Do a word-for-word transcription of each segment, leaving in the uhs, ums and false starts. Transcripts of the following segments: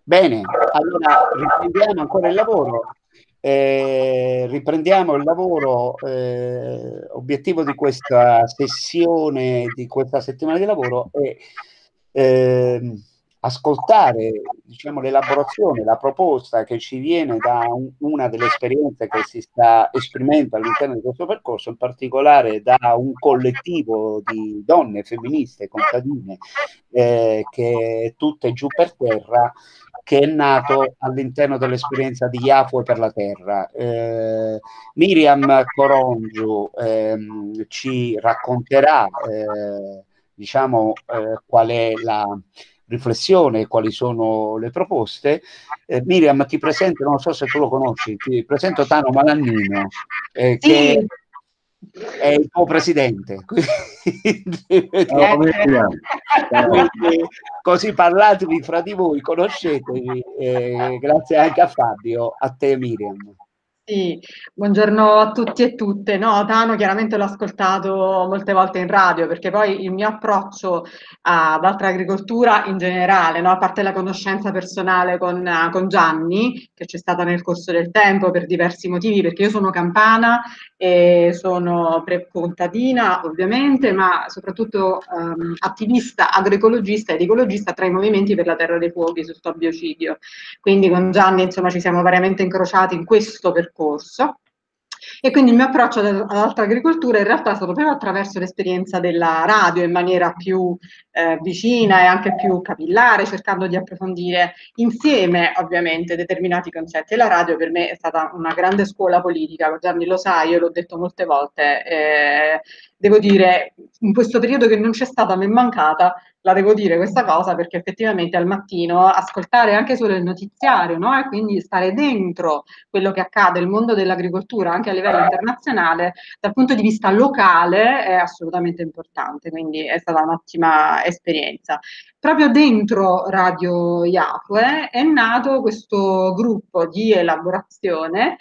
Bene, allora riprendiamo ancora il lavoro. Eh, riprendiamo il lavoro. Eh, obiettivo di questa sessione, di questa settimana di lavoro è ehm, ascoltare, diciamo, l'elaborazione, la proposta che ci viene da un- una delle esperienze che si sta esprimendo all'interno di questo percorso, in particolare da un collettivo di donne femministe contadine, eh, che è tutte giù per terra, che è nato all'interno dell'esperienza di Yahweh per la Terra. Eh, Miriam Corongiu ehm, ci racconterà, eh, diciamo, eh, qual è la riflessione, quali sono le proposte. Eh, Miriam, ti presento, non so se tu lo conosci, ti presento Tano Malannino, eh, che Sì, è il tuo presidente. Quindi, Ciao, Miriam. Ciao. quindi, così parlatevi fra di voi, conoscetevi. Eh, grazie anche a Fabio, a te Miriam. Sì, buongiorno a tutti e tutte. No, Tano chiaramente l'ho ascoltato molte volte in radio perché poi il mio approccio ad altra agricoltura in generale, no, a parte la conoscenza personale con, eh, con Gianni, che c'è stata nel corso del tempo per diversi motivi, perché io sono campana e sono pre-contadina ovviamente, ma soprattutto ehm, attivista agroecologista ed ecologista tra i movimenti per la terra dei fuochi sul stop biocidio. Quindi con Gianni insomma ci siamo veramente incrociati in questo percorso. E quindi il mio approccio ad alta agricoltura in realtà è stato proprio attraverso l'esperienza della radio in maniera più eh, vicina e anche più capillare, cercando di approfondire insieme ovviamente determinati concetti. E la radio per me è stata una grande scuola politica, Gianni lo sa, io l'ho detto molte volte, eh, devo dire in questo periodo che non c'è stata, mi è mancata, la devo dire questa cosa perché effettivamente al mattino ascoltare anche solo il notiziario, no? E quindi stare dentro quello che accade, il mondo dell'agricoltura anche a livello internazionale, dal punto di vista locale è assolutamente importante, quindi è stata un'ottima esperienza. Proprio dentro Radio Yahweh è nato questo gruppo di elaborazione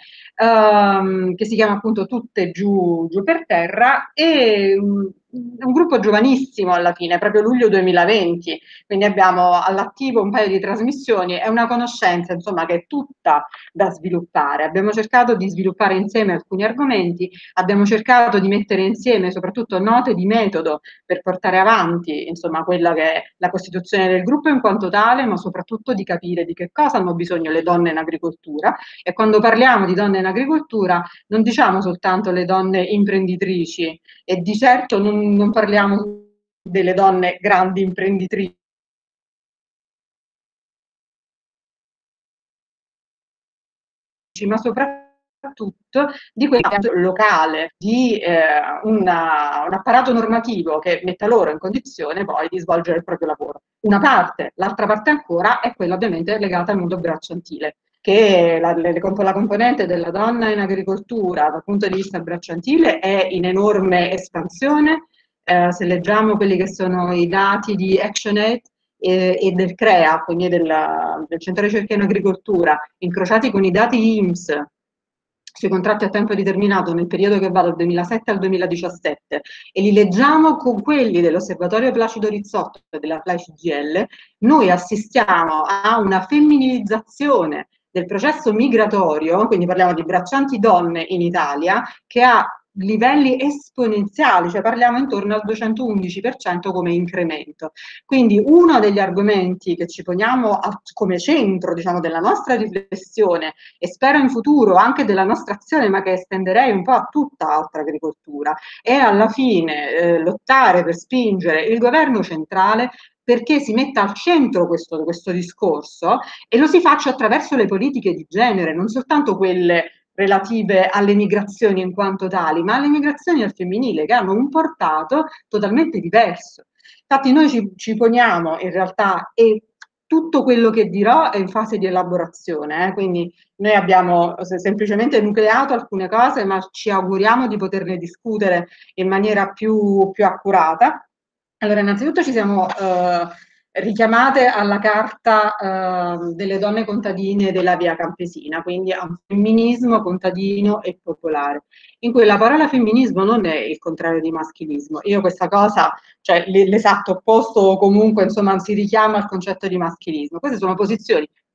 ehm, che si chiama appunto Tutte giù, giù per terra e um, un gruppo giovanissimo alla fine, proprio luglio duemilaventi, quindi abbiamo all'attivo un paio di trasmissioni e una conoscenza insomma che è tutta da sviluppare. Abbiamo cercato di sviluppare insieme alcuni argomenti, abbiamo cercato di mettere insieme soprattutto note di metodo per portare avanti insomma quella che è la costituzione del gruppo in quanto tale, ma soprattutto di capire di che cosa hanno bisogno le donne in agricoltura. E quando parliamo di donne in agricoltura non diciamo soltanto le donne imprenditrici e di certo non, non parliamo delle donne grandi imprenditrici, ma soprattutto di quella locale, di eh, una, un apparato normativo che metta loro in condizione poi di svolgere il proprio lavoro. Una parte, l'altra parte ancora è quella ovviamente legata al mondo bracciantile, che la, le, la componente della donna in agricoltura dal punto di vista bracciantile è in enorme espansione. Eh, se leggiamo quelli che sono i dati di ActionAid, e, e del CREA, quindi del, del Centro Ricerca in Agricoltura, incrociati con i dati I N P S sui contratti a tempo determinato nel periodo che va dal duemilasette al duemiladiciassette e li leggiamo con quelli dell'Osservatorio Placido Rizzotto e della P L A I C G L, noi assistiamo a una femminilizzazione del processo migratorio, quindi parliamo di braccianti donne in Italia, che ha livelli esponenziali, cioè parliamo intorno al duecentoundici per cento come incremento. Quindi uno degli argomenti che ci poniamo a, come centro, diciamo, della nostra riflessione e spero in futuro anche della nostra azione, ma che estenderei un po' a tutta altra agricoltura, è alla fine eh, lottare per spingere il governo centrale perché si metta al centro questo, questo discorso e lo si faccia attraverso le politiche di genere, non soltanto quelle relative alle migrazioni in quanto tali, ma alle migrazioni al femminile che hanno un portato totalmente diverso. Infatti noi ci, ci poniamo in realtà, e tutto quello che dirò è in fase di elaborazione, eh, quindi noi abbiamo semplicemente nucleato alcune cose, ma ci auguriamo di poterne discutere in maniera più, più accurata. Allora, innanzitutto ci siamo eh, richiamate alla carta eh, delle donne contadine della via campesina, quindi a un femminismo contadino e popolare, in cui la parola femminismo non è il contrario di maschilismo. Io questa cosa, cioè l'esatto opposto o comunque insomma si richiama al concetto di maschilismo. Queste sono posizioni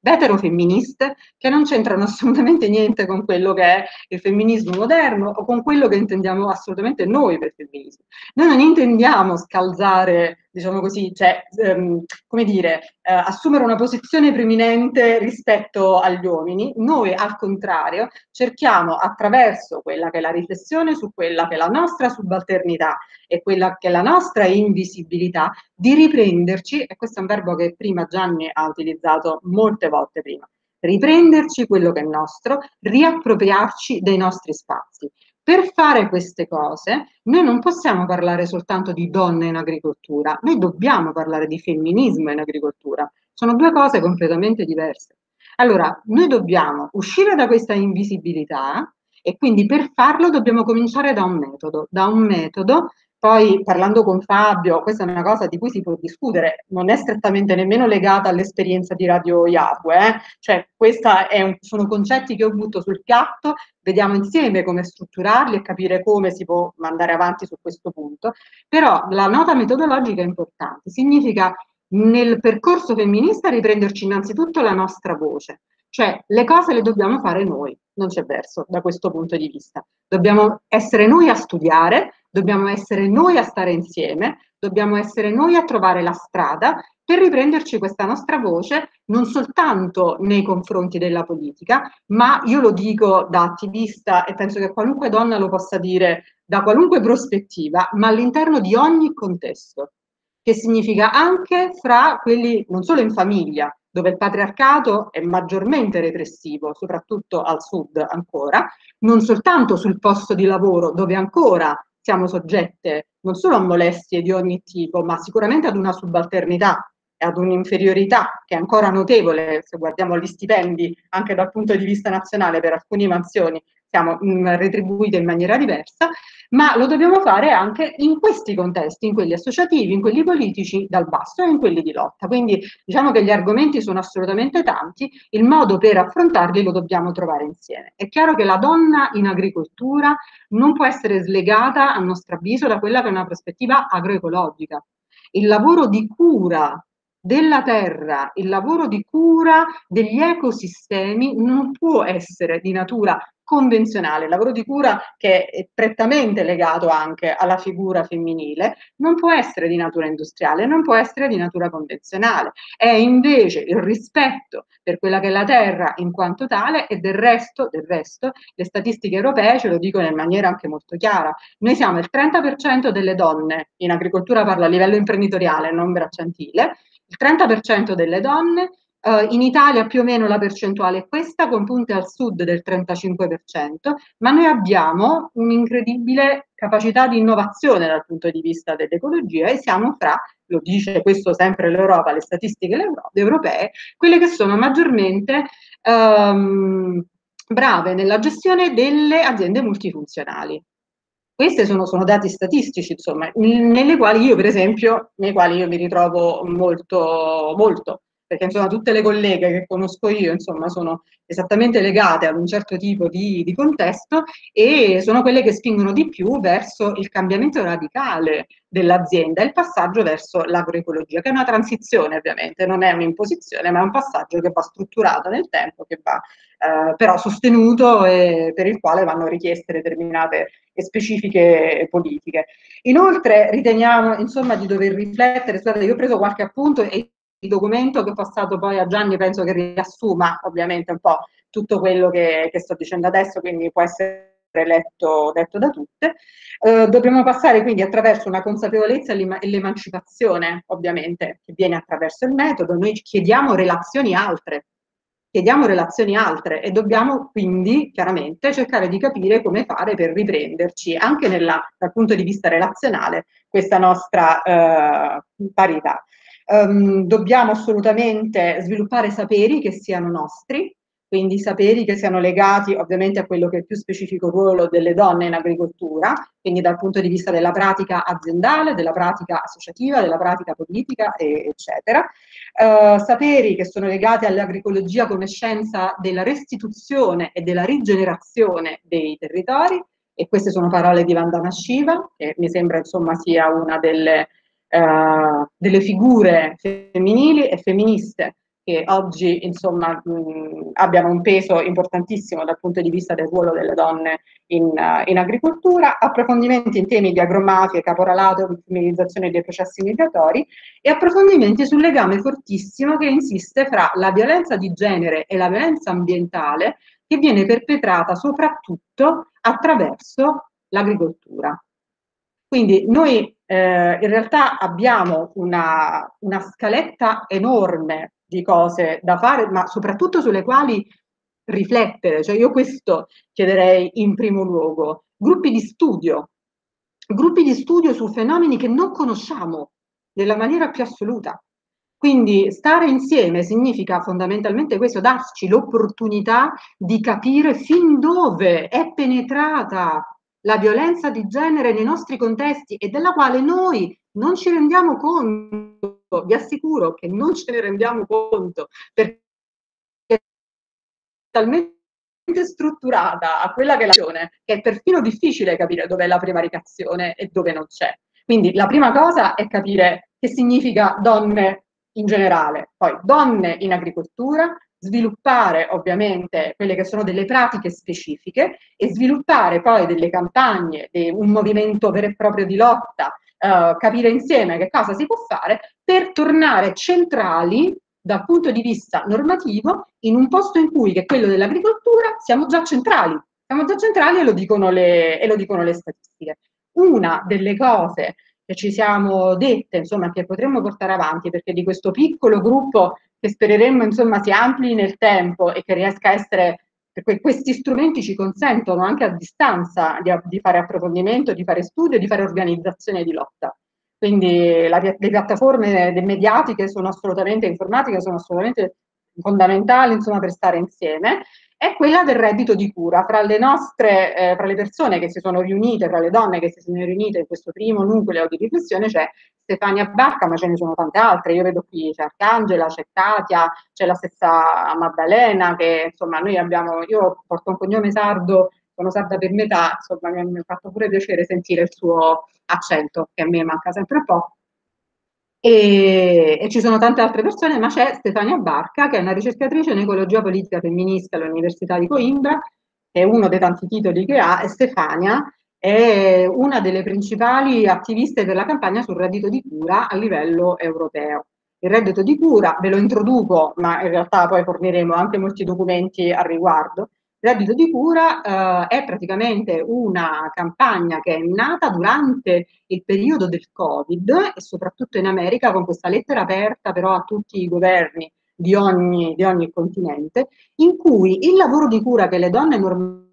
veterofemministe, che non c'entrano assolutamente niente con quello che è il femminismo moderno o con quello che intendiamo assolutamente noi per femminismo. Noi non intendiamo scalzare, diciamo così, cioè, ehm, come dire, eh, assumere una posizione preminente rispetto agli uomini. Noi, al contrario, cerchiamo attraverso quella che è la riflessione su quella che è la nostra subalternità e quella che è la nostra invisibilità, di riprenderci, e questo è un verbo che prima Gianni ha utilizzato molte volte prima, riprenderci quello che è nostro, riappropriarci dei nostri spazi. Per fare queste cose noi non possiamo parlare soltanto di donne in agricoltura, noi dobbiamo parlare di femminismo in agricoltura. Sono due cose completamente diverse. Allora, noi dobbiamo uscire da questa invisibilità e quindi per farlo dobbiamo cominciare da un metodo, da un metodo. Poi parlando con Fabio, questa è una cosa di cui si può discutere, non è strettamente nemmeno legata all'esperienza di Radio Yahweh, eh? Cioè questi sono concetti che ho butto sul piatto, vediamo insieme come strutturarli e capire come si può andare avanti su questo punto, però la nota metodologica è importante, significa nel percorso femminista riprenderci innanzitutto la nostra voce, cioè le cose le dobbiamo fare noi, non c'è verso da questo punto di vista, dobbiamo essere noi a studiare, dobbiamo essere noi a stare insieme, dobbiamo essere noi a trovare la strada per riprenderci questa nostra voce non soltanto nei confronti della politica, ma io lo dico da attivista e penso che qualunque donna lo possa dire da qualunque prospettiva, ma all'interno di ogni contesto, che significa anche fra quelli non solo in famiglia, dove il patriarcato è maggiormente repressivo, soprattutto al sud ancora, non soltanto sul posto di lavoro, dove ancora siamo soggette non solo a molestie di ogni tipo, ma sicuramente ad una subalternità e ad un'inferiorità che è ancora notevole, se guardiamo gli stipendi anche dal punto di vista nazionale per alcune mansioni, siamo mh, retribuite in maniera diversa, ma lo dobbiamo fare anche in questi contesti, in quelli associativi, in quelli politici dal basso e in quelli di lotta. Quindi diciamo che gli argomenti sono assolutamente tanti, il modo per affrontarli lo dobbiamo trovare insieme. È chiaro che la donna in agricoltura non può essere slegata, a nostro avviso, da quella che è una prospettiva agroecologica. Il lavoro di cura della terra, il lavoro di cura degli ecosistemi non può essere di natura convenzionale, il lavoro di cura che è prettamente legato anche alla figura femminile, non può essere di natura industriale, non può essere di natura convenzionale, è invece il rispetto per quella che è la terra in quanto tale e del resto, del resto, le statistiche europee ce lo dicono in maniera anche molto chiara, noi siamo il trenta per cento delle donne, in agricoltura parlo a livello imprenditoriale, non bracciantile, il trenta per cento delle donne. Uh, in Italia più o meno la percentuale è questa, con punte al sud del trentacinque per cento, ma noi abbiamo un'incredibile capacità di innovazione dal punto di vista dell'ecologia e siamo fra, lo dice questo sempre l'Europa, le statistiche europee, quelle che sono maggiormente um, brave nella gestione delle aziende multifunzionali. Questi sono, sono dati statistici, insomma, nelle quali io, per esempio, nei quali io mi ritrovo molto, molto, perché insomma tutte le colleghe che conosco io, insomma, sono esattamente legate ad un certo tipo di, di contesto e sono quelle che spingono di più verso il cambiamento radicale dell'azienda e il passaggio verso l'agroecologia, che è una transizione ovviamente, non è un'imposizione, ma è un passaggio che va strutturato nel tempo, che va eh, però sostenuto e per il quale vanno richieste determinate e specifiche politiche. Inoltre riteniamo insomma di dover riflettere, scusate, io ho preso qualche appunto e il documento che ho passato poi a Gianni penso che riassuma ovviamente un po' tutto quello che, che sto dicendo adesso, quindi può essere letto, letto da tutte. Eh, dobbiamo passare quindi attraverso una consapevolezza e l'emancipazione, ovviamente, che viene attraverso il metodo. Noi chiediamo relazioni altre, chiediamo relazioni altre e dobbiamo quindi chiaramente cercare di capire come fare per riprenderci anche nella, dal punto di vista relazionale questa nostra eh, parità. Um, dobbiamo assolutamente sviluppare saperi che siano nostri, quindi saperi che siano legati ovviamente a quello che è il più specifico ruolo delle donne in agricoltura, quindi dal punto di vista della pratica aziendale, della pratica associativa, della pratica politica, eccetera. Uh, saperi che sono legati all'agricologia come scienza della restituzione e della rigenerazione dei territori, e queste sono parole di Vandana Shiva, che mi sembra insomma sia una delle Uh, delle figure femminili e femministe che oggi insomma mh, abbiano un peso importantissimo dal punto di vista del ruolo delle donne in, uh, in agricoltura, approfondimenti in temi di agromafia, caporalato, ottimizzazione dei processi migratori e approfondimenti sul legame fortissimo che insiste fra la violenza di genere e la violenza ambientale che viene perpetrata soprattutto attraverso l'agricoltura. Quindi noi eh, in realtà abbiamo una, una scaletta enorme di cose da fare, ma soprattutto sulle quali riflettere. Cioè io questo chiederei in primo luogo. Gruppi di studio, gruppi di studio su fenomeni che non conosciamo nella maniera più assoluta. Quindi stare insieme significa fondamentalmente questo, darci l'opportunità di capire fin dove è penetrata la violenza di genere nei nostri contesti e della quale noi non ci rendiamo conto, vi assicuro che non ce ne rendiamo conto, perché è talmente strutturata a quella che è l'azione, che è perfino difficile capire dov'è la prevaricazione e dove non c'è. Quindi la prima cosa è capire che significa donne in generale, poi donne in agricoltura, sviluppare ovviamente quelle che sono delle pratiche specifiche e sviluppare poi delle campagne, un movimento vero e proprio di lotta, eh, capire insieme che cosa si può fare per tornare centrali dal punto di vista normativo in un posto in cui, che è quello dell'agricoltura, siamo già centrali. Siamo già centrali e lo dicono le, e lo dicono le statistiche. Una delle cose che ci siamo dette, insomma, che potremmo portare avanti, perché di questo piccolo gruppo che spereremmo, insomma, si ampli nel tempo e che riesca a essere, perché questi strumenti ci consentono anche a distanza di, di fare approfondimento, di fare studio, di fare organizzazione di lotta. Quindi la, le piattaforme mediatiche sono assolutamente, informatiche sono assolutamente fondamentali, insomma, per stare insieme, è quella del reddito di cura. Fra le nostre, eh, fra le persone che si sono riunite, fra le donne che si sono riunite in questo primo nucleo di riflessione c'è Stefania Barca, ma ce ne sono tante altre. Io vedo qui c'è Arcangela, c'è Katia, c'è la stessa Maddalena, che insomma noi abbiamo, io porto un cognome sardo, sono sarda per metà, insomma mi, mi ha fatto pure piacere sentire il suo accento, che a me manca sempre un po'. E, e ci sono tante altre persone, ma c'è Stefania Barca, che è una ricercatrice in ecologia politica femminista all'Università di Coimbra, è uno dei tanti titoli che ha, e Stefania è una delle principali attiviste per la campagna sul reddito di cura a livello europeo. Il reddito di cura, ve lo introduco, ma in realtà poi forniremo anche molti documenti al riguardo. Il reddito di cura eh, è praticamente una campagna che è nata durante il periodo del Covid e soprattutto in America con questa lettera aperta però a tutti i governi di ogni, di ogni continente, in cui il lavoro di cura che le donne normalmente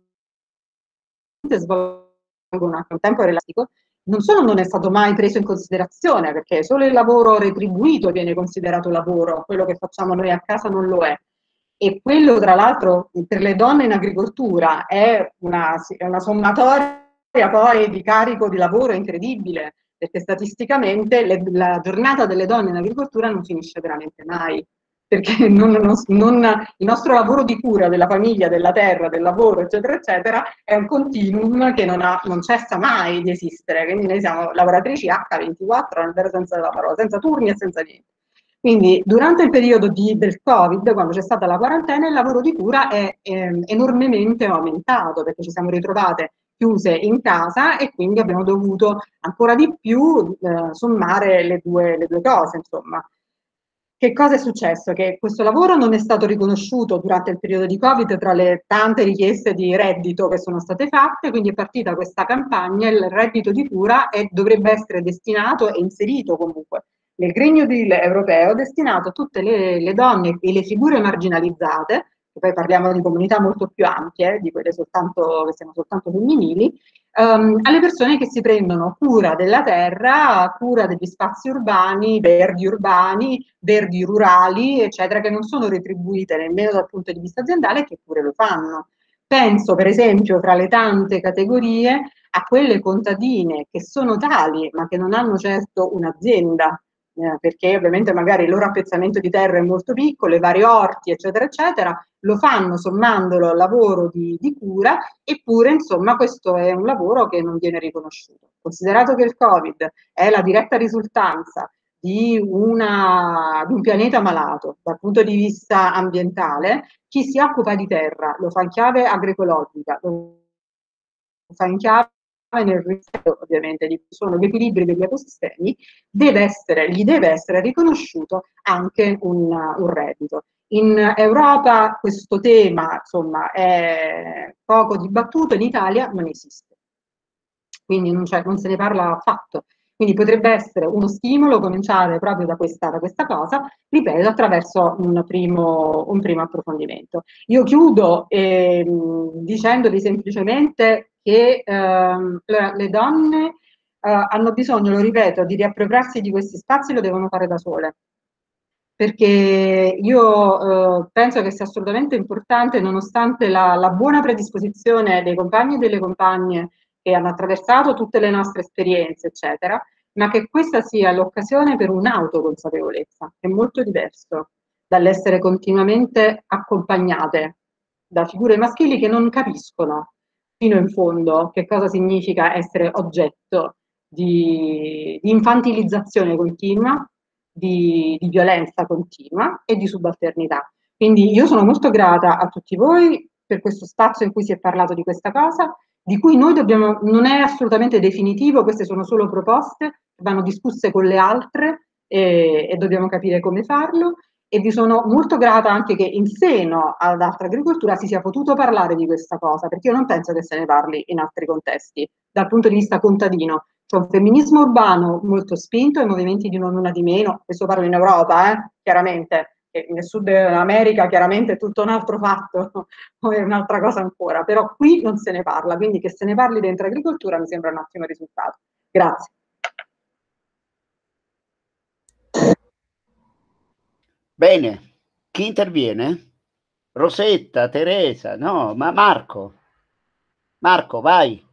svolgono a un tempo relativo non solo non è stato mai preso in considerazione, perché solo il lavoro retribuito viene considerato lavoro, quello che facciamo noi a casa non lo è. E quello, tra l'altro, per le donne in agricoltura è una, è una sommatoria poi di carico di lavoro incredibile, perché statisticamente le, la giornata delle donne in agricoltura non finisce veramente mai, perché non, non, non, il nostro lavoro di cura della famiglia, della terra, del lavoro, eccetera, eccetera, è un continuum che non, ha, non cessa mai di esistere, quindi noi siamo lavoratrici acca ventiquattro, nel vero senso della parola, senza turni e senza niente. Quindi durante il periodo di, del Covid, quando c'è stata la quarantena, il lavoro di cura è eh, enormemente aumentato perché ci siamo ritrovate chiuse in casa e quindi abbiamo dovuto ancora di più eh, sommare le due, le due cose, insomma. Che cosa è successo? Che questo lavoro non è stato riconosciuto durante il periodo di Covid tra le tante richieste di reddito che sono state fatte, quindi è partita questa campagna, il reddito di cura e dovrebbe essere destinato e inserito comunque nel Green Deal europeo, destinato a tutte le, le donne e le figure marginalizzate, che poi parliamo di comunità molto più ampie, di quelle soltanto, che siano soltanto femminili, Um, alle persone che si prendono cura della terra, cura degli spazi urbani, verdi urbani, verdi rurali, eccetera, che non sono retribuite nemmeno dal punto di vista aziendale, che pure lo fanno. Penso, per esempio, tra le tante categorie, a quelle contadine che sono tali, ma che non hanno certo un'azienda, eh, perché ovviamente magari il loro appezzamento di terra è molto piccolo, i vari orti, eccetera, eccetera, lo fanno sommandolo al lavoro di, di cura, eppure insomma questo è un lavoro che non viene riconosciuto. Considerato che il Covid è la diretta risultanza di, una, di un pianeta malato dal punto di vista ambientale, chi si occupa di terra lo fa in chiave agroecologica, lo fa in chiave nel rispetto ovviamente di sono gli equilibri degli ecosistemi, deve essere, gli deve essere riconosciuto anche un, un reddito. In Europa questo tema insomma, è poco dibattuto, in Italia non esiste, quindi non, non se ne parla affatto. Quindi potrebbe essere uno stimolo cominciare proprio da questa, da questa cosa, ripeto, attraverso un primo, un primo approfondimento. Io chiudo eh, dicendovi semplicemente che eh, le donne eh, hanno bisogno, lo ripeto, di riappropriarsi di questi spazi, lo devono fare da sole. Perché io eh, penso che sia assolutamente importante, nonostante la, la buona predisposizione dei compagni e delle compagne che hanno attraversato tutte le nostre esperienze, eccetera, ma che questa sia l'occasione per un'autoconsapevolezza, che è molto diverso dall'essere continuamente accompagnate da figure maschili che non capiscono fino in fondo che cosa significa essere oggetto di, di infantilizzazione continua, di, di violenza continua e di subalternità. Quindi io sono molto grata a tutti voi per questo spazio in cui si è parlato di questa cosa, di cui noi dobbiamo, non è assolutamente definitivo, queste sono solo proposte, vanno discusse con le altre e, e dobbiamo capire come farlo. E vi sono molto grata anche che in seno ad altra agricoltura si sia potuto parlare di questa cosa, perché io non penso che se ne parli in altri contesti, dal punto di vista contadino. C'è un femminismo urbano molto spinto, i movimenti di non una di meno, questo parlo in Europa, eh, chiaramente, e nel sud America chiaramente è tutto un altro fatto, è un'altra cosa ancora, però qui non se ne parla, quindi che se ne parli dentro agricoltura mi sembra un ottimo risultato. Grazie. Bene, chi interviene? Rosetta, Teresa, no, ma Marco. Marco, vai.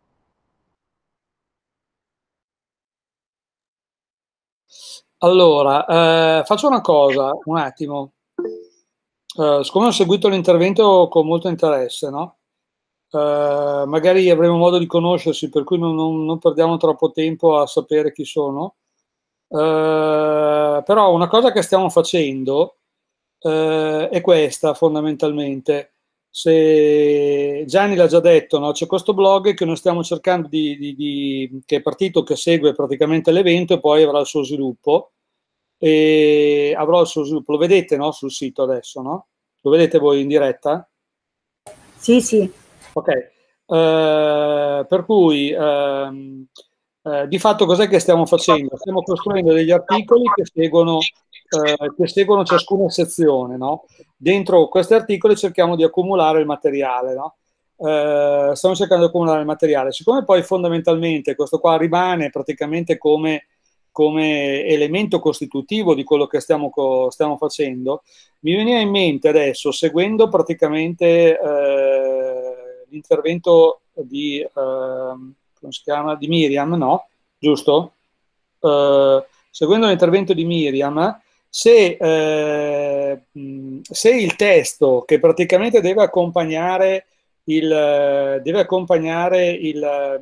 Allora, eh, faccio una cosa, un attimo. Eh, siccome ho seguito l'intervento con molto interesse, no? Eh, magari avremo modo di conoscersi, per cui non, non- non perdiamo troppo tempo a sapere chi sono. Eh, però una cosa che stiamo facendo eh, è questa, fondamentalmente. Se Gianni l'ha già detto, no? C'è questo blog che noi stiamo cercando di, di- di- che è partito, che segue praticamente l'evento e poi avrà il suo sviluppo. E avrò il suo sviluppo. Lo vedete, no? Sul sito adesso, no? Lo vedete voi in diretta? Sì, sì. Ok. Eh, per cui ehm, eh, di fatto cos'è che stiamo facendo? Stiamo costruendo degli articoli che seguono, eh, che seguono ciascuna sezione, no? Dentro questi articoli cerchiamo di accumulare il materiale, no? Eh, stiamo cercando di accumulare il materiale. Siccome poi fondamentalmente questo qua rimane praticamente come, come elemento costitutivo di quello che stiamo, stiamo facendo, mi veniva in mente adesso, seguendo praticamente eh, l'intervento di, eh, come si chiama? Di Miriam, no? Giusto? Eh, seguendo l'intervento di Miriam, se, eh, se il testo che praticamente deve accompagnare il, deve accompagnare il,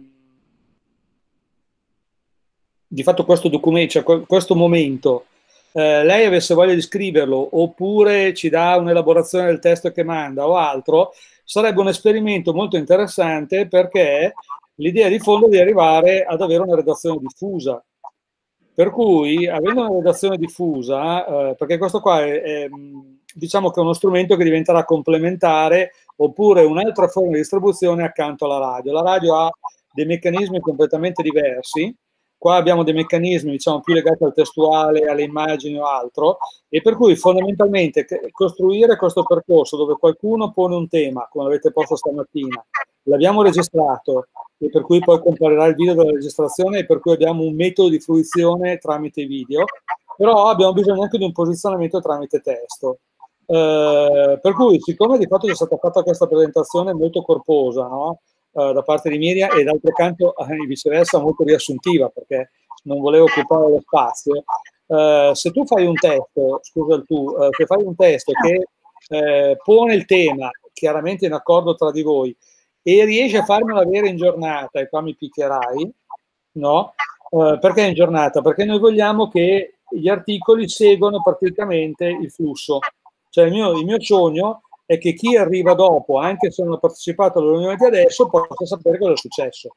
di fatto questo documento, cioè questo momento, eh, lei avesse voglia di scriverlo oppure ci dà un'elaborazione del testo che manda o altro, sarebbe un esperimento molto interessante perché l'idea di fondo è di arrivare ad avere una redazione diffusa. Per cui, avendo una redazione diffusa, eh, perché questo qua è, è, diciamo che è uno strumento che diventerà complementare oppure un'altra forma di distribuzione accanto alla radio. La radio ha dei meccanismi completamente diversi. Qua abbiamo dei meccanismi, diciamo, più legati al testuale, alle immagini o altro, e per cui fondamentalmente costruire questo percorso dove qualcuno pone un tema, come l'avete posto stamattina, l'abbiamo registrato, e per cui poi comparirà il video della registrazione e per cui abbiamo un metodo di fruizione tramite video, però abbiamo bisogno anche di un posizionamento tramite testo. Eh, per cui, siccome di fatto c'è stata fatta questa presentazione molto corposa, no? Uh, da parte di Miriam e d'altro canto eh, viceversa molto riassuntiva perché non volevo occupare lo spazio. Uh, se tu fai un testo, scusa tu, uh, se fai un testo che uh, pone il tema chiaramente in accordo tra di voi e riesci a farmelo avere in giornata, e qua mi picchierai, no? Uh, perché in giornata? Perché noi vogliamo che gli articoli seguono praticamente il flusso. Cioè il mio, il mio sogno è che chi arriva dopo, anche se non ha partecipato alla riunione di adesso, possa sapere cosa è successo.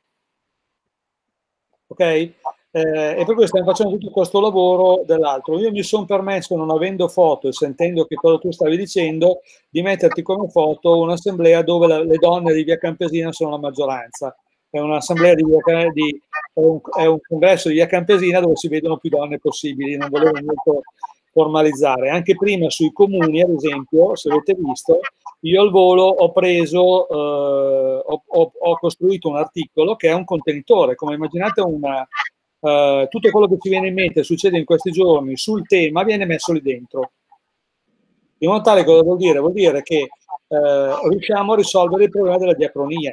Ok? Eh, e per questo stiamo facendo tutto questo lavoro dell'altro. Io mi sono permesso, non avendo foto e sentendo che cosa tu stavi dicendo, di metterti come foto un'assemblea dove la, le donne di Via Campesina sono la maggioranza. È un'assemblea di, via, di è, un, è un congresso di Via Campesina dove si vedono più donne possibili. Non volevo molto formalizzare. Anche prima sui comuni, ad esempio, se avete visto, io al volo ho preso, eh, ho, ho, ho costruito un articolo che è un contenitore, come immaginate una, eh, tutto quello che ci viene in mente, succede in questi giorni, sul tema, viene messo lì dentro. In modo tale, cosa vuol dire? Vuol dire che eh, riusciamo a risolvere il problema della diacronia,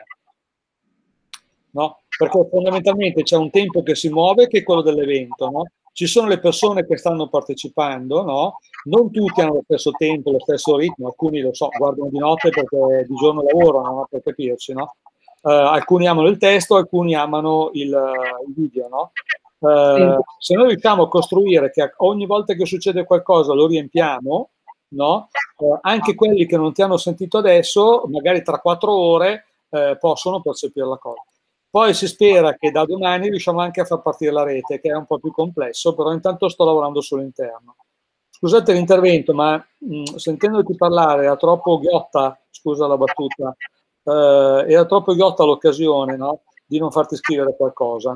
no? Perché fondamentalmente c'è un tempo che si muove che è quello dell'evento, no? Ci sono le persone che stanno partecipando, no? Non tutti hanno lo stesso tempo, lo stesso ritmo, alcuni lo so, guardano di notte perché di giorno lavorano, no? Per capirci, no? Uh, alcuni amano il testo, alcuni amano il, il video, no? Uh, se noi riusciamo a costruire che ogni volta che succede qualcosa lo riempiamo, no? Uh, anche quelli che non ti hanno sentito adesso, magari tra quattro ore, eh, possono percepire la cosa. Poi si spera che da domani riusciamo anche a far partire la rete, che è un po' più complesso, però intanto sto lavorando sull'interno. Scusate l'intervento, ma mh, sentendoti parlare era troppo ghiotta, scusa la battuta, eh, era troppo ghiotta l'occasione, no? Di non farti scrivere qualcosa.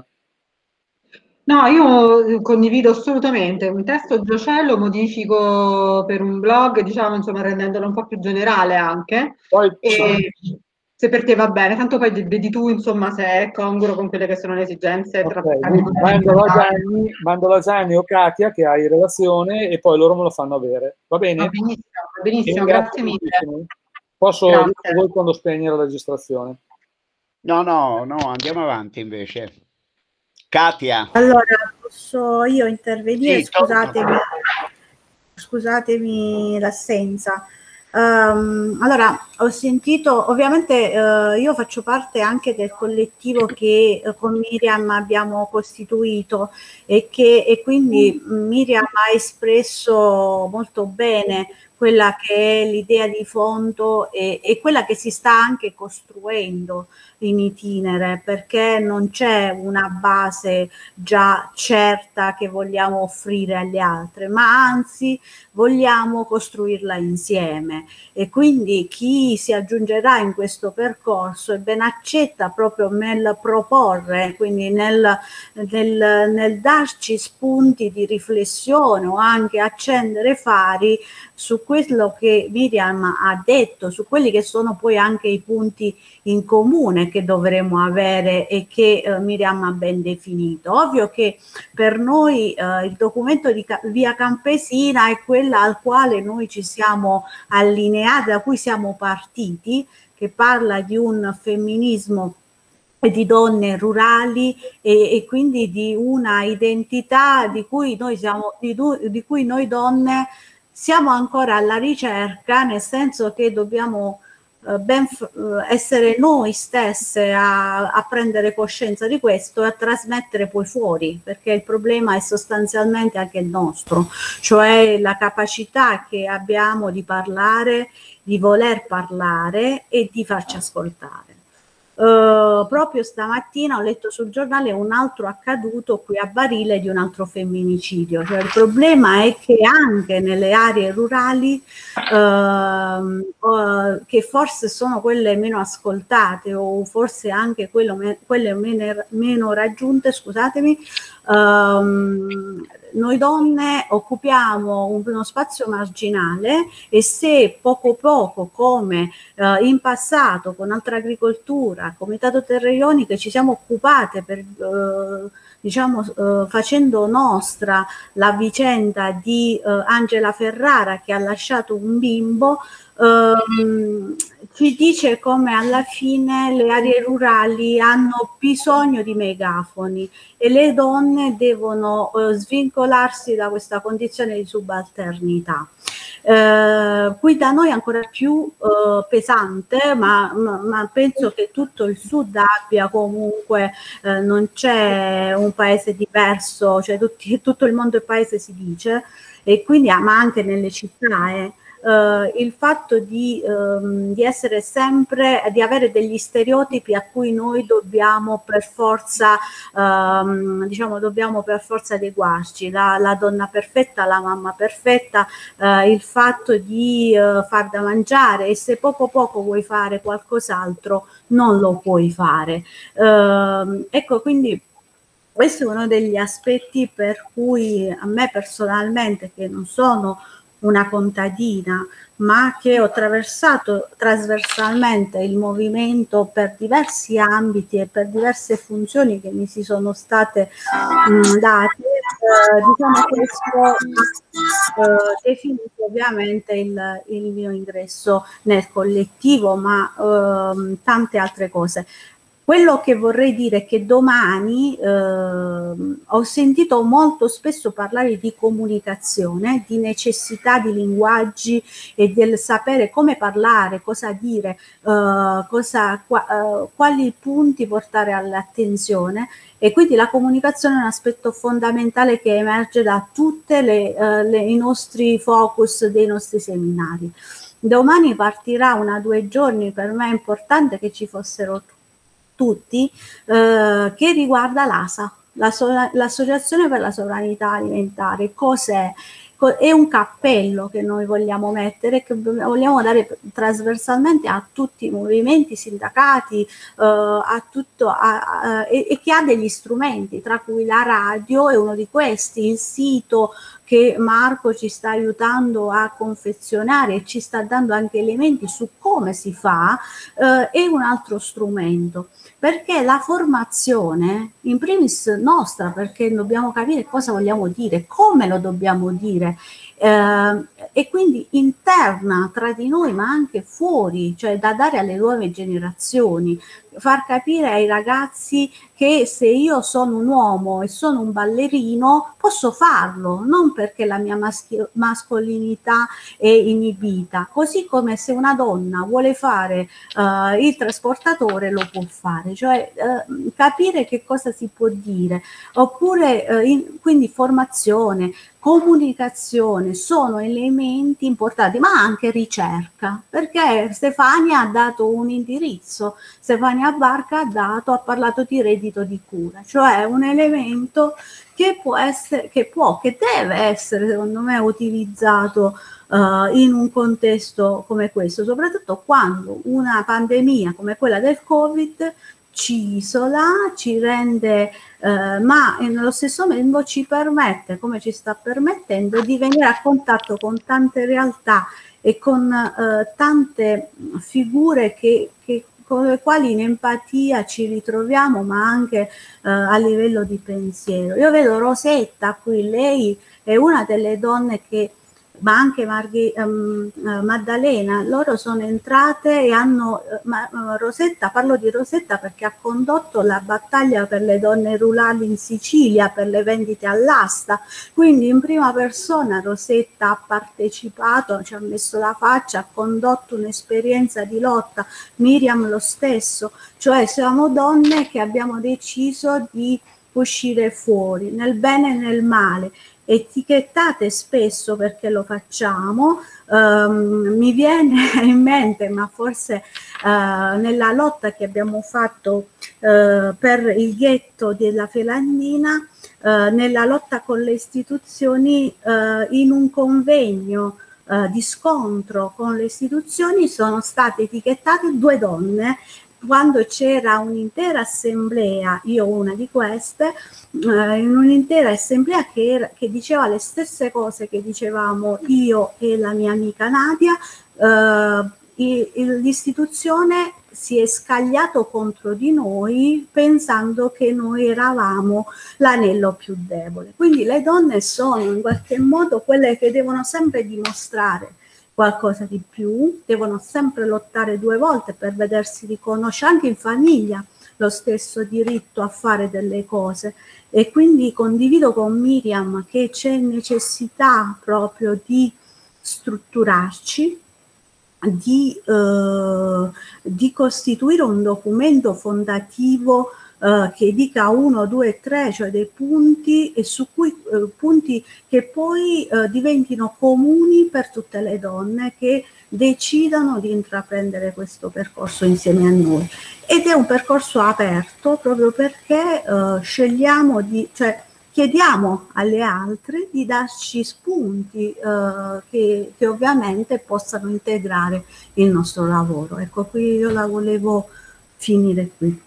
No, io condivido assolutamente. Un testo già c'è, lo modifico per un blog, diciamo, insomma, rendendolo un po' più generale anche. Poi, E se per te va bene, tanto poi vedi tu, insomma, se è congruo con quelle che sono le esigenze. Okay, mando a Gianni, mando a Gianni o Katia che hai in relazione e poi loro me lo fanno avere. Va bene? Va benissimo, va benissimo, grazie mille. Posso dire a voi quando spegnere la registrazione? No, no, no, andiamo avanti invece. Katia. Allora, posso io intervenire? Sì, scusatemi, scusatemi l'assenza. Um, allora, ho sentito, ovviamente uh, io faccio parte anche del collettivo che uh, con Miriam abbiamo costituito e che e quindi Miriam ha espresso molto bene quella che è l'idea di fondo e, e quella che si sta anche costruendo in itinere, perché non c'è una base già certa che vogliamo offrire agli altri, ma anzi vogliamo costruirla insieme. E quindi chi si aggiungerà in questo percorso è ben accetta proprio nel proporre, quindi nel, nel, nel darci spunti di riflessione o anche accendere fari su quello che Miriam ha detto, su quelli che sono poi anche i punti in comune che dovremo avere e che eh, Miriam ha ben definito. Ovvio che per noi eh, il documento di Via Campesina è quella al quale noi ci siamo allineati, da cui siamo partiti, che parla di un femminismo di donne rurali e, e quindi di una identità di cui noi siamo, di, di cui noi donne siamo ancora alla ricerca, nel senso che dobbiamo eh, ben essere noi stesse a, a prendere coscienza di questo e a trasmettere poi fuori, perché il problema è sostanzialmente anche il nostro, cioè la capacità che abbiamo di parlare, di voler parlare e di farci ascoltare. Uh, proprio stamattina ho letto sul giornale un altro accaduto qui a Barile di un altro femminicidio. Cioè, il problema è che anche nelle aree rurali, uh, uh, che forse sono quelle meno ascoltate o forse anche quello me quelle meno, meno raggiunte, scusatemi, um, noi donne occupiamo uno spazio marginale e se poco poco, come eh, in passato con Altra Agricoltura, Comitato Terre Ioniche, ci siamo occupate per, eh, diciamo, eh, facendo nostra la vicenda di eh, Angela Ferrara che ha lasciato un bimbo, ehm, ci dice come alla fine le aree rurali hanno bisogno di megafoni e le donne devono eh, svincolarsi da questa condizione di subalternità. Eh, qui da noi è ancora più eh, pesante, ma, ma, ma penso che tutto il sud abbia comunque, eh, non c'è un paese diverso, cioè tutti, tutto il mondo è paese si dice, e quindi ma anche nelle città eh. Uh, il fatto di, um, di essere sempre, di avere degli stereotipi a cui noi dobbiamo per forza, um, diciamo, dobbiamo per forza adeguarci, la, la donna perfetta, la mamma perfetta, uh, il fatto di uh, far da mangiare, e se poco poco vuoi fare qualcos'altro non lo puoi fare. Uh, ecco, quindi questo è uno degli aspetti per cui a me personalmente, che non sono una contadina, ma che ho attraversato trasversalmente il movimento per diversi ambiti e per diverse funzioni che mi si sono state mh, date, eh, diciamo questo ha eh, definito ovviamente il, il mio ingresso nel collettivo, ma eh, tante altre cose. Quello che vorrei dire è che domani eh, ho sentito molto spesso parlare di comunicazione, di necessità di linguaggi e del sapere come parlare, cosa dire, eh, cosa, qua, eh, quali punti portare all'attenzione, e quindi la comunicazione è un aspetto fondamentale che emerge da tutti eh, i nostri focus dei nostri seminari. Domani partirà una due giorni, per me è importante che ci fossero tutti. tutti, eh, che riguarda l'A S A, la so, l'Associazione per la Sovranità Alimentare. Cos'è? È un cappello che noi vogliamo mettere, che vogliamo dare trasversalmente a tutti i movimenti, sindacati, eh, a tutto, a, a, e, e che ha degli strumenti, tra cui la radio è uno di questi, il sito che Marco ci sta aiutando a confezionare e ci sta dando anche elementi su come si fa, eh, è un altro strumento. Perché la formazione, in primis nostra, perché dobbiamo capire cosa vogliamo dire, come lo dobbiamo dire, eh, e quindi interna tra di noi, ma anche fuori, cioè da dare alle nuove generazioni, far capire ai ragazzi che se io sono un uomo e sono un ballerino posso farlo, non perché la mia maschi- mascolinità è inibita, così come se una donna vuole fare uh, il trasportatore lo può fare, cioè uh, capire che cosa si può dire, oppure uh, in, quindi formazione, comunicazione sono elementi importanti, ma anche ricerca, perché Stefania ha dato un indirizzo, Stefania Barca ha dato, ha parlato di reddito di cura, cioè un elemento che può essere, che può, che deve essere secondo me utilizzato uh, in un contesto come questo, soprattutto quando una pandemia come quella del Covid ci isola, ci rende, eh, ma nello stesso tempo ci permette, come ci sta permettendo, di venire a contatto con tante realtà e con eh, tante figure che, che, con le quali in empatia ci ritroviamo, ma anche eh, a livello di pensiero. Io vedo Rosetta qui, lei è una delle donne che, ma anche Marghi, um, uh, Maddalena, loro sono entrate e hanno, uh, ma, uh, Rosetta, parlo di Rosetta perché ha condotto la battaglia per le donne rurali in Sicilia, per le vendite all'asta, quindi in prima persona Rosetta ha partecipato, ci ha messo la faccia, ha condotto un'esperienza di lotta, Miriam lo stesso, cioè siamo donne che abbiamo deciso di uscire fuori, nel bene e nel male, etichettate spesso perché lo facciamo. Um, mi viene in mente, ma forse uh, nella lotta che abbiamo fatto uh, per il ghetto della Felandina, uh, nella lotta con le istituzioni, uh, in un convegno uh, di scontro con le istituzioni sono state etichettate due donne. Quando c'era un'intera assemblea, io una di queste, eh, in un'intera assemblea che, era, che diceva le stesse cose che dicevamo io e la mia amica Nadia, eh, l'istituzione si è scagliato contro di noi pensando che noi eravamo l'anello più debole. Quindi le donne sono in qualche modo quelle che devono sempre dimostrare qualcosa di più, devono sempre lottare due volte per vedersi riconoscere, anche in famiglia, lo stesso diritto a fare delle cose. E quindi condivido con Miriam che c'è necessità proprio di strutturarci, di, eh, di costituire un documento fondativo eh, che dica uno, due, tre, cioè dei punti e su cui eh, punti che poi eh, diventino comuni per tutte le donne che decidano di intraprendere questo percorso insieme a noi. Ed è un percorso aperto proprio perché eh, scegliamo di, cioè chiediamo alle altre di darci spunti eh, che, che ovviamente possano integrare il nostro lavoro. Ecco, qui io la volevo finire qui.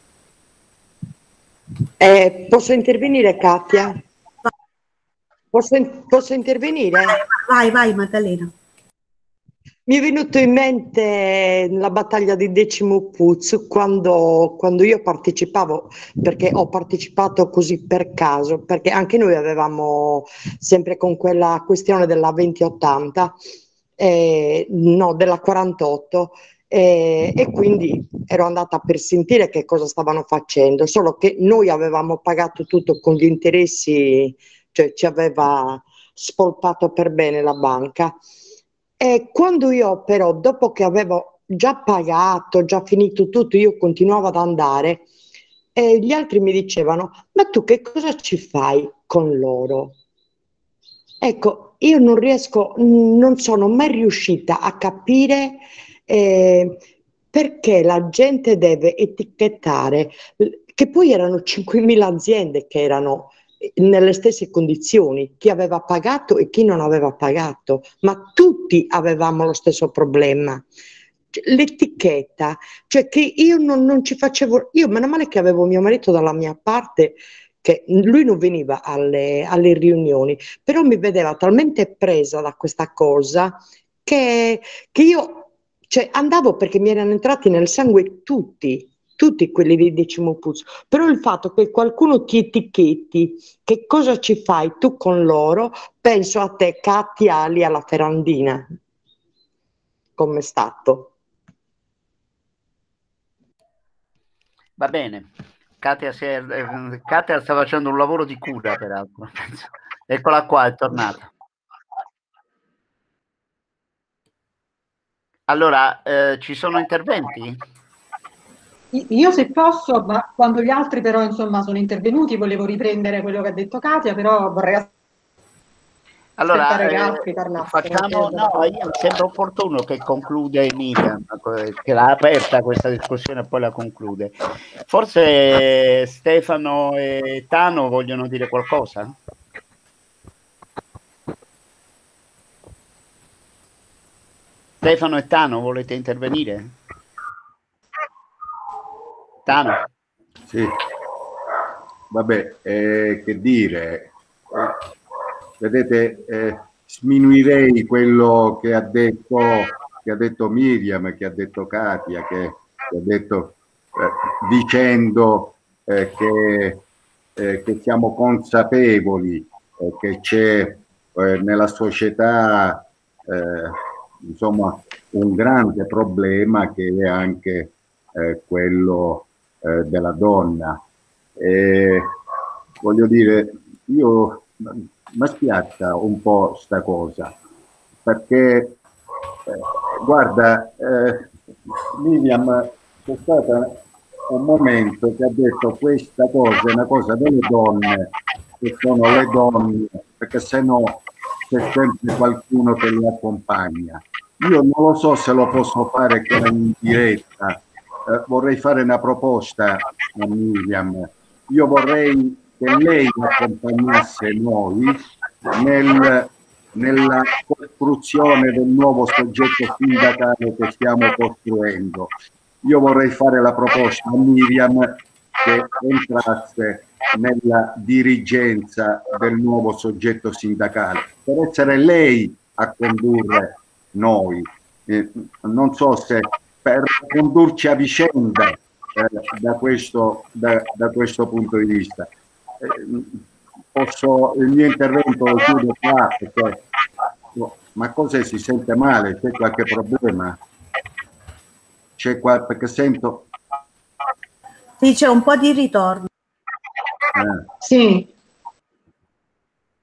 Eh, posso intervenire, Katia? Posso, posso intervenire? Vai, vai, Maddalena. Mi è venuto in mente la battaglia di Decimo Puz quando, quando io partecipavo, perché ho partecipato così per caso, perché anche noi avevamo sempre con quella questione della venti ottanta, eh, no, della quarantotto, eh, e quindi ero andata per sentire che cosa stavano facendo, solo che noi avevamo pagato tutto con gli interessi, cioè ci aveva spolpato per bene la banca. E quando io però, dopo che avevo già pagato, già finito tutto, io continuavo ad andare e gli altri mi dicevano: ma tu che cosa ci fai con loro? Ecco, io non riesco, non sono mai riuscita a capire eh, perché la gente deve etichettare, che poi erano cinquemila aziende che erano nelle stesse condizioni, chi aveva pagato e chi non aveva pagato, ma tutti avevamo lo stesso problema. L'etichetta, cioè che io non, non ci facevo, io meno male che avevo mio marito dalla mia parte, che lui non veniva alle, alle riunioni, però mi vedeva talmente presa da questa cosa che, che io cioè, andavo perché mi erano entrati nel sangue tutti, tutti quelli di Decimo Puz, però il fatto che qualcuno ti etichetti, che cosa ci fai tu con loro, penso a te, Katia, lì alla Ferrandina, come è stato. Va bene, Katia, si è, eh, Katia sta facendo un lavoro di cura, peraltro. Eccola qua, è tornata. Allora, eh, ci sono interventi? Io se posso, ma quando gli altri però insomma sono intervenuti, volevo riprendere quello che ha detto Katia, però vorrei allora, aspettare che eh, altri parlassero. facciamo, no, io, sembra opportuno che conclude Miriam, che l'ha aperta questa discussione e poi la conclude. Forse Stefano e Tano vogliono dire qualcosa? Stefano e Tano, volete intervenire? Tano. Sì, vabbè, eh, che dire, vedete, eh, sminuirei quello che ha detto, che ha detto Miriam, che ha detto Katia, che, che ha detto eh, dicendo eh, che, eh, che siamo consapevoli eh, che c'è eh, nella società eh, insomma un grande problema che è anche eh, quello eh, della donna. E, voglio dire, io mi spiazza un po' sta cosa, perché eh, guarda, eh, Miriam, c'è stato un momento che ha detto questa cosa è una cosa delle donne, che sono le donne, perché se no c'è sempre qualcuno che li accompagna. Io non lo so se lo posso fare come in diretta, eh, vorrei fare una proposta a Miriam. Io vorrei che lei accompagnasse noi nel, nella costruzione del nuovo soggetto sindacale che stiamo costruendo. Io vorrei fare la proposta a Miriam che entrasse nella dirigenza del nuovo soggetto sindacale, per essere lei a condurre noi. Eh, non so se per condurci a vicenda eh, da, questo, da, da questo punto di vista. Eh, posso, il mio intervento lo chiudo qua, perché, ma cos'è, si sente male? C'è qualche problema? C'è qualche, perché sento... Sì, c'è un po' di ritorno. Eh. Sì.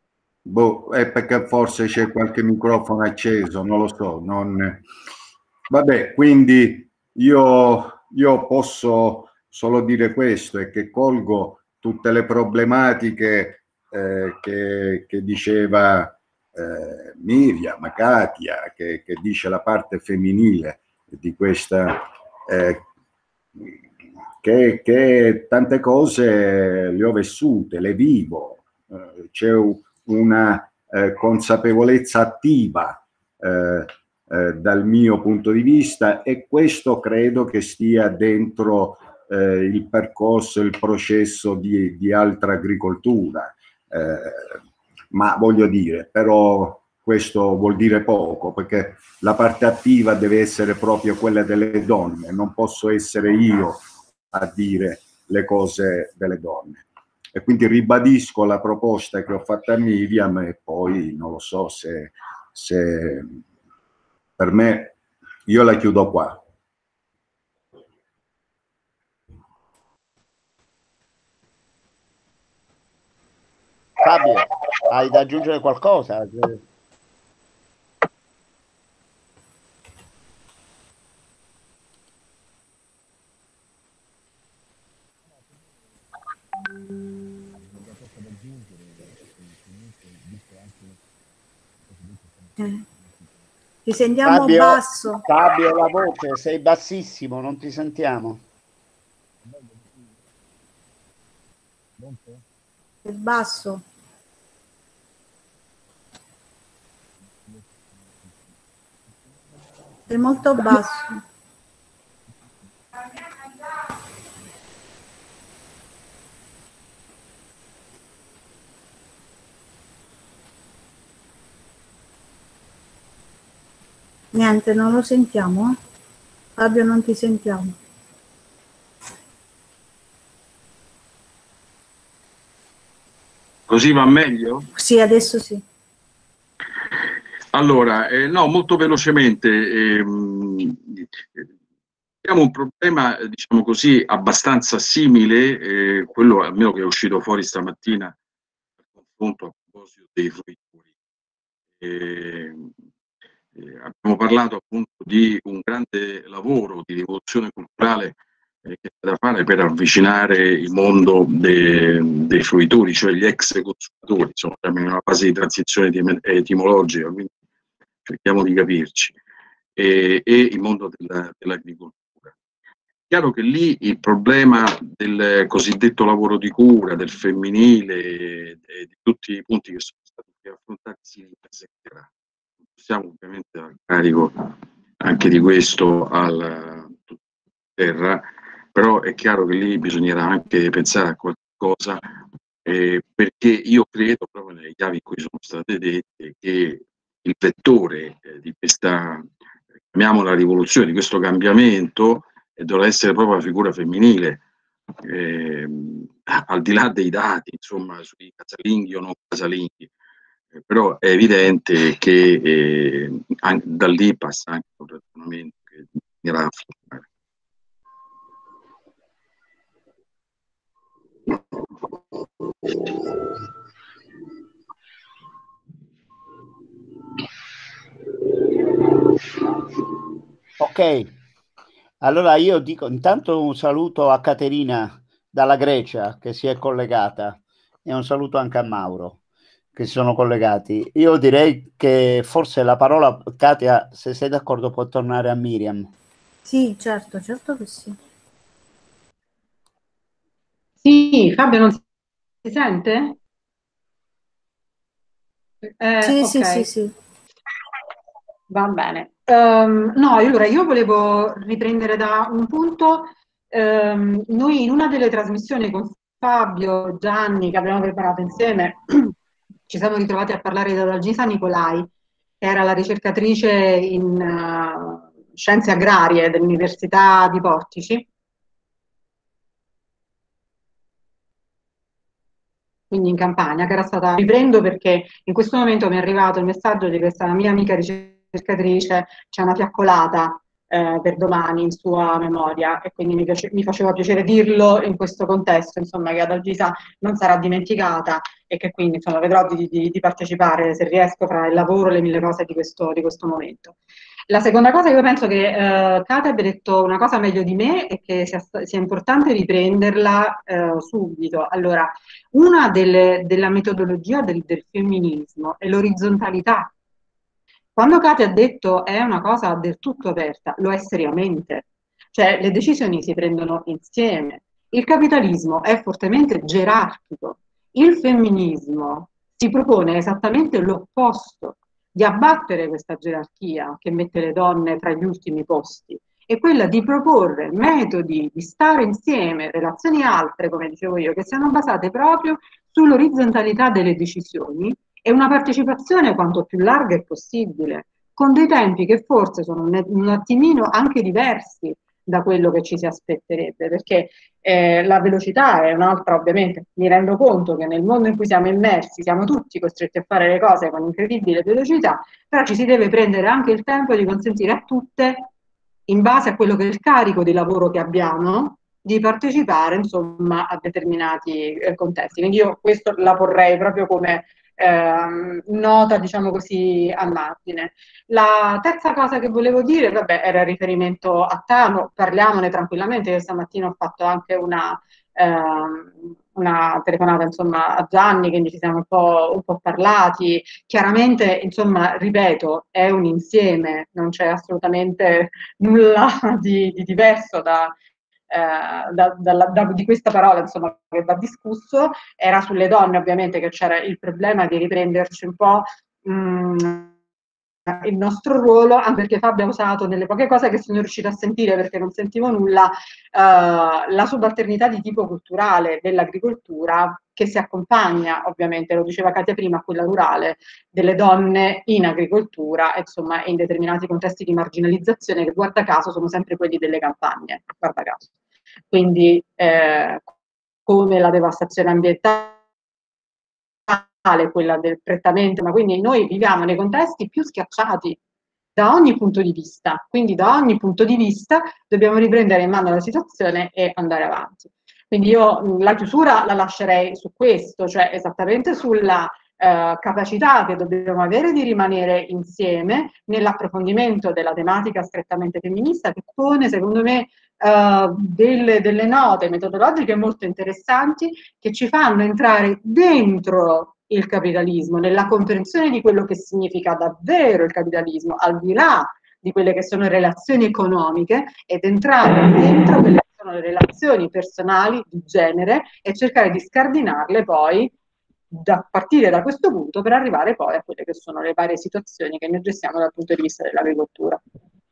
Boh, è perché forse c'è qualche microfono acceso, non lo so. Non... Vabbè, quindi io, io posso solo dire questo, è che colgo tutte le problematiche eh, che, che diceva eh, Miriam, Katia, che, che dice la parte femminile di questa... Eh, che, che tante cose le ho vissute, le vivo, eh, c'è una eh, consapevolezza attiva eh, eh, dal mio punto di vista, e questo credo che stia dentro eh, il percorso, il processo di, di altra agricoltura. Eh, ma voglio dire, però questo vuol dire poco, perché la parte attiva deve essere proprio quella delle donne, non posso essere io a dire le cose delle donne. E quindi ribadisco la proposta che ho fatto a Miriam, e poi non lo so se, se per me, io la chiudo qua. Fabio, hai da aggiungere qualcosa? Eh. Ti sentiamo Fabio, basso. Fabio, la voce, sei bassissimo, non ti sentiamo. È basso. È molto basso. Niente, non lo sentiamo. Eh? Fabio, non ti sentiamo. Così va meglio? Sì, adesso sì. Allora, eh, no, molto velocemente. Ehm, abbiamo un problema, diciamo così, abbastanza simile, eh, quello almeno che è uscito fuori stamattina al confronto a proposito dei fruitori. Eh, eh, abbiamo parlato appunto di un grande lavoro di rivoluzione culturale eh, che c'è da fare per avvicinare il mondo de, dei fruitori, cioè gli ex consumatori. Insomma, siamo in una fase di transizione etimologica, quindi cerchiamo di capirci, e, e il mondo della, dell'agricoltura. È chiaro che lì il problema del cosiddetto lavoro di cura, del femminile e, e di tutti i punti che sono stati affrontati si ripresenterà. Possiamo ovviamente dare carico anche di questo alla terra, però è chiaro che lì bisognerà anche pensare a qualcosa, eh, perché io credo, proprio nelle chiavi in cui sono state dette, che il vettore eh, di questa, chiamiamola rivoluzione, di questo cambiamento, eh, dovrà essere proprio la figura femminile, eh, al di là dei dati, insomma, sui casalinghi o non casalinghi. Eh, però è evidente che eh, anche, da lì passa anche un ragionamento che bisognerà affrontare. Ok, allora io dico intanto un saluto a Caterina dalla Grecia che si è collegata, e un saluto anche a Mauro che si sono collegati. Io direi che forse la parola, Katia, se sei d'accordo, può tornare a Miriam. Sì, certo, certo che sì. Sì, Fabio, non si sente? Eh, Sì, ok. sì, sì, sì. Va bene. Um, no, allora io volevo riprendere da un punto. Um, noi in una delle trasmissioni con Fabio, Gianni, che abbiamo preparato insieme, ci siamo ritrovati a parlare da Gisa Nicolai, che era la ricercatrice in uh, scienze agrarie dell'Università di Portici. Quindi in Campania, che era stata, riprendo perché in questo momento mi è arrivato il messaggio di questa mia amica ricercatrice, c'è una fiaccolata eh, per domani in sua memoria, e quindi mi, piace, mi faceva piacere dirlo in questo contesto, insomma, che Adalgisa non sarà dimenticata e che quindi insomma, vedrò di, di, di partecipare, se riesco, fra il lavoro e le mille cose di questo, di questo momento. La seconda cosa, io penso che eh, Kate abbia detto una cosa meglio di me e che sia, sia importante riprenderla eh, subito. Allora, una delle, della metodologia del, del femminismo è l'orizzontalità. Quando Kate ha detto è una cosa del tutto aperta, lo è seriamente. Cioè, le decisioni si prendono insieme. Il capitalismo è fortemente gerarchico. Il femminismo si propone esattamente l'opposto, di abbattere questa gerarchia che mette le donne tra gli ultimi posti, è quella di proporre metodi di stare insieme, relazioni altre, come dicevo io, che siano basate proprio sull'orizzontalità delle decisioni e una partecipazione quanto più larga è possibile, con dei tempi che forse sono un, un attimino anche diversi da quello che ci si aspetterebbe, perché eh, la velocità è un'altra, ovviamente, mi rendo conto che nel mondo in cui siamo immersi siamo tutti costretti a fare le cose con incredibile velocità, però ci si deve prendere anche il tempo di consentire a tutte, in base a quello che è il carico di lavoro che abbiamo, di partecipare insomma a determinati eh, contesti. Quindi io questo la porrei proprio come eh, nota, diciamo così, a margine. La terza cosa che volevo dire, vabbè, era il riferimento a Tano, parliamone tranquillamente, io stamattina ho fatto anche una, ehm, una telefonata insomma a Gianni, quindi ci siamo un po', un po' parlati, chiaramente insomma ripeto è un insieme, non c'è assolutamente nulla di, di diverso da, eh, da, da, da, di questa parola insomma che va discusso. Era sulle donne ovviamente che c'era il problema di riprenderci un po' mh, il nostro ruolo, anche perché Fabio ha usato nelle poche cose che sono riuscita a sentire perché non sentivo nulla, eh, la subalternità di tipo culturale dell'agricoltura che si accompagna, ovviamente, lo diceva Katia prima, a quella rurale, delle donne in agricoltura, insomma, in determinati contesti di marginalizzazione che, guarda caso, sono sempre quelli delle campagne, guarda caso. Quindi, eh, come la devastazione ambientale, quella del prettamente, ma quindi noi viviamo nei contesti più schiacciati da ogni punto di vista, quindi da ogni punto di vista dobbiamo riprendere in mano la situazione e andare avanti. Quindi io la chiusura la lascerei su questo, cioè esattamente sulla eh, capacità che dobbiamo avere di rimanere insieme nell'approfondimento della tematica strettamente femminista, che pone secondo me Uh, delle, delle note metodologiche molto interessanti che ci fanno entrare dentro il capitalismo, nella comprensione di quello che significa davvero il capitalismo, al di là di quelle che sono relazioni economiche, ed entrare dentro quelle che sono le relazioni personali di genere e cercare di scardinarle poi da partire da questo punto per arrivare poi a quelle che sono le varie situazioni che noi gestiamo dal punto di vista dell'agricoltura.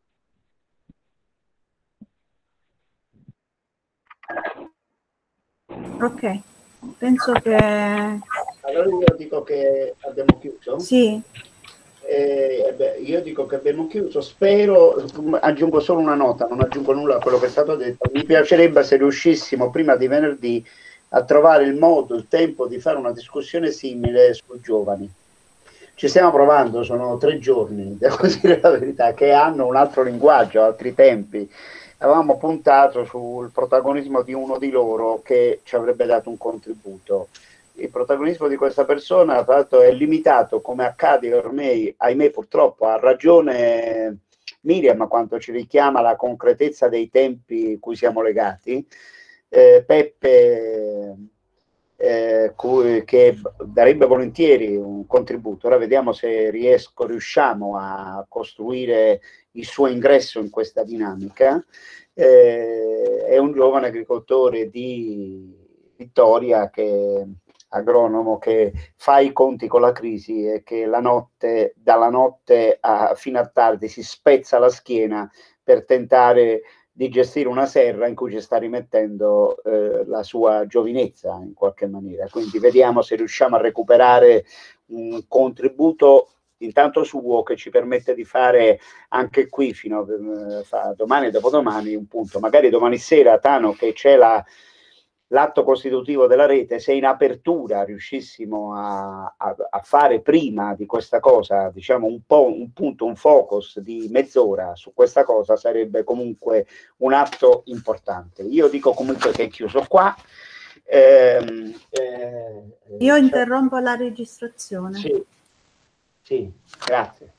Ok, penso che... Allora io dico che abbiamo chiuso? Sì. Eh, beh, io dico che abbiamo chiuso, spero, aggiungo solo una nota, non aggiungo nulla a quello che è stato detto. Mi piacerebbe se riuscissimo prima di venerdì a trovare il modo, il tempo di fare una discussione simile sui giovani. Ci stiamo provando, sono tre giorni, devo dire la verità, che hanno un altro linguaggio, altri tempi. Avevamo puntato sul protagonismo di uno di loro che ci avrebbe dato un contributo. Il protagonismo di questa persona, tra l'altro, è limitato, come accade ormai, ahimè purtroppo, ha ragione Miriam quando ci richiama la concretezza dei tempi cui siamo legati. Eh, Peppe, eh, cui, che darebbe volentieri un contributo. Ora vediamo se riesco, riusciamo a costruire il suo ingresso in questa dinamica. Eh, è un giovane agricoltore di Vittoria, che agronomo, che fa i conti con la crisi e che la notte, dalla notte a, fino a tardi si spezza la schiena per tentare di gestire una serra in cui ci sta rimettendo eh, la sua giovinezza in qualche maniera. Quindi vediamo se riusciamo a recuperare un contributo intanto suo che ci permette di fare anche qui fino a domani e dopodomani un punto, magari domani sera, Tano, che c'è la l'atto costitutivo della rete, se in apertura riuscissimo a, a, a fare prima di questa cosa, diciamo un po' un punto, un focus di mezz'ora su questa cosa, sarebbe comunque un atto importante. Io dico comunque che è chiuso qua. Eh, eh, Io interrompo la registrazione. Sì, sì, grazie.